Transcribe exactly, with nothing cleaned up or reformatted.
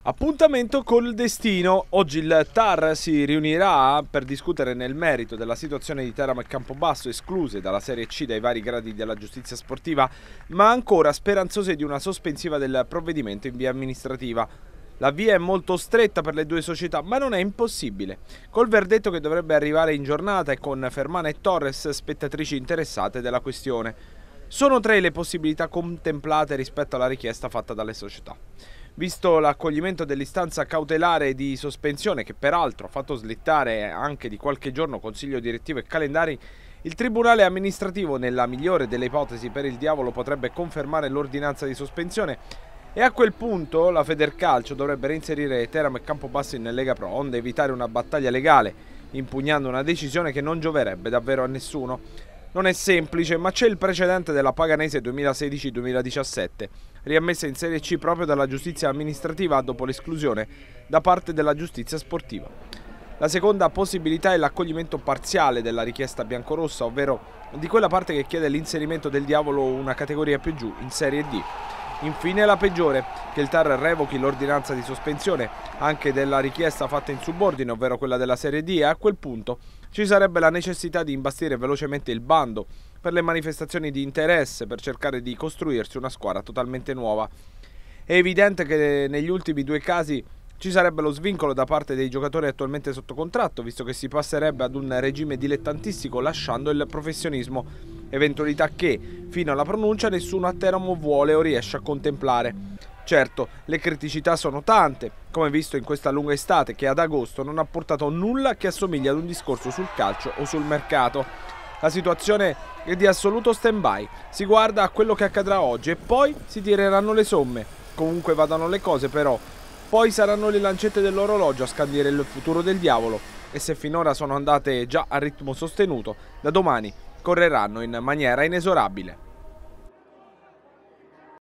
Appuntamento col destino. Oggi il T A R si riunirà per discutere nel merito della situazione di Teramo e Campobasso, escluse dalla Serie C dai vari gradi della giustizia sportiva, ma ancora speranzose di una sospensiva del provvedimento in via amministrativa. La via è molto stretta per le due società, ma non è impossibile. Col verdetto che dovrebbe arrivare in giornata e con Fermana e Torres spettatrici interessate della questione. Sono tre le possibilità contemplate rispetto alla richiesta fatta dalle società. Visto l'accoglimento dell'istanza cautelare di sospensione, che peraltro ha fatto slittare anche di qualche giorno consiglio direttivo e calendari, il Tribunale amministrativo, nella migliore delle ipotesi per il diavolo, potrebbe confermare l'ordinanza di sospensione e a quel punto la Federcalcio dovrebbe reinserire Teramo e Campobasso in Lega Pro, onde evitare una battaglia legale, impugnando una decisione che non gioverebbe davvero a nessuno. Non è semplice, ma c'è il precedente della Paganese duemilasedici duemiladiciassette, riammessa in Serie C proprio dalla giustizia amministrativa dopo l'esclusione da parte della giustizia sportiva. La seconda possibilità è l'accoglimento parziale della richiesta biancorossa, ovvero di quella parte che chiede l'inserimento del diavolo una categoria più giù, in Serie D. Infine la peggiore, che il T A R revochi l'ordinanza di sospensione anche della richiesta fatta in subordine, ovvero quella della Serie D, e a quel punto ci sarebbe la necessità di imbastire velocemente il bando per le manifestazioni di interesse per cercare di costruirsi una squadra totalmente nuova. È evidente che negli ultimi due casi ci sarebbe lo svincolo da parte dei giocatori attualmente sotto contratto, visto che si passerebbe ad un regime dilettantistico lasciando il professionismo, eventualità che, fino alla pronuncia, nessuno a Teramo vuole o riesce a contemplare. Certo, le criticità sono tante, come visto in questa lunga estate che ad agosto non ha portato nulla che assomiglia ad un discorso sul calcio o sul mercato. La situazione è di assoluto stand-by, si guarda a quello che accadrà oggi e poi si tireranno le somme. Comunque vadano le cose però, poi saranno le lancette dell'orologio a scandire il futuro del diavolo e se finora sono andate già a ritmo sostenuto, da domani correranno in maniera inesorabile.